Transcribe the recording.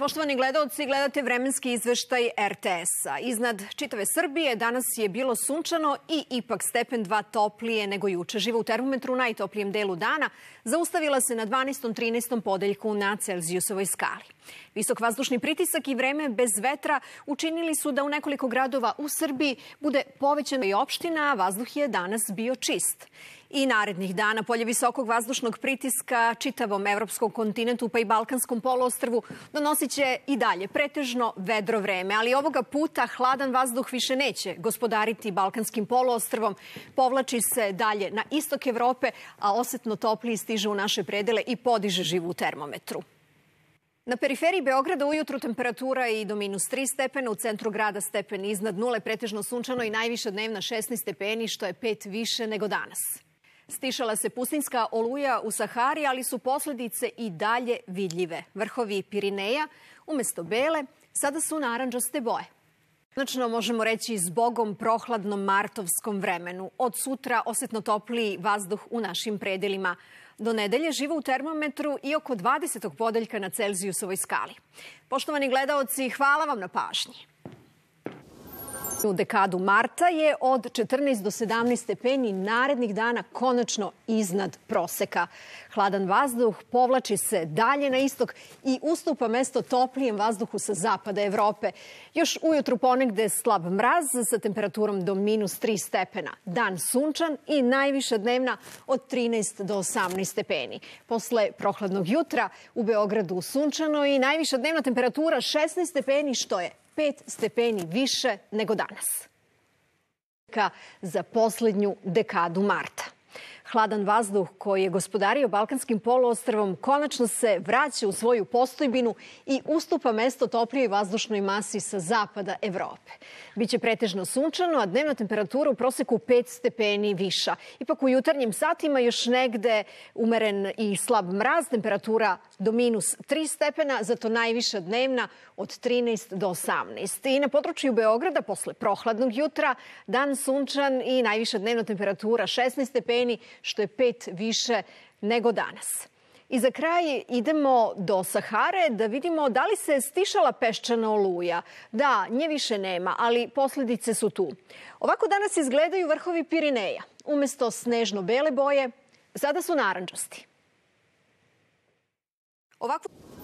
Poštovani gledaoci, gledate vremenski izveštaj RTS-a. Iznad čitave Srbije danas je bilo sunčano i ipak stepen 2 toplije nego juče. Živa u termometru u najtoplijem delu dana zaustavila se na 12. 13. podeljku na Celzijusovoj skali. Visok vazdušni pritisak i vreme bez vetra učinili su da u nekoliko gradova u Srbiji bude povećana i opština, a vazduh je danas bio čist. I narednih dana polje visokog vazdušnog pritiska čitavom evropskom kontinentu pa i Balkanskom poluostrvu donosit će i dalje pretežno vedro vreme, ali ovoga puta hladan vazduh više neće gospodariti Balkanskim poluostrvom, povlači se dalje na istok Evrope, a osetno topliji stiže u naše predele i podiže živu termometru. Na periferiji Beograda ujutru temperatura i do -3 stepena, u centru grada stepen iznad nule, pretežno sunčano i najviša dnevna 16 stepeni, što je 5 više nego danas. Stišala se pustinjska oluja u Sahari, ali su posledice i dalje vidljive. Vrhovi Pirineja, umesto bele, sada su narandžaste boje. Konačno možemo reći zbogom prohladnom martovskom vremenu. Od sutra osetno topliji vazduh u našim predelima. Do nedelje živo u termometru i oko 20. podeljka na Celzijusovoj skali. Poštovani gledaoci, hvala vam na pažnji. U dekadu marta je od 14 do 17 stepeni narednih dana konačno iznad proseka. Hladan vazduh povlači se dalje na istok i ustupa mesto toplijem vazduhu sa zapada Evrope. Još ujutru ponegde slab mraz sa temperaturom do -3 stepena. Dan sunčan i najviša dnevna od 13 do 18 stepeni. Posle prohladnog jutra u Beogradu sunčano i najviša dnevna temperatura 16 stepeni, što je 5 stepeni više nego danas. Za poslednju dekadu marta. Hladan vazduh koji je gospodario Balkanskim poluostrvom konačno se vraća u svoju postojbinu i ustupa mesto toplijoj vazdušnoj masi sa zapada Evrope. Biće pretežno sunčano, a dnevna temperatura u proseku 5 stepeni viša. Ipak u jutarnjim satima još negde umeren i slab mraz, temperatura do -3 stepena, zato najviša dnevna od 13 do 18. I na području Beograda posle prohladnog jutra dan sunčan i najviša dnevna temperatura 16 stepeni, što je 5 više nego danas. I za kraj idemo do Sahare da vidimo da li se stišala peščana oluja. Da, nje više nema, ali posledice su tu. Ovako danas izgledaju vrhovi Pirineja. Umesto snežno-bele boje, sada su narandžasti. Ovako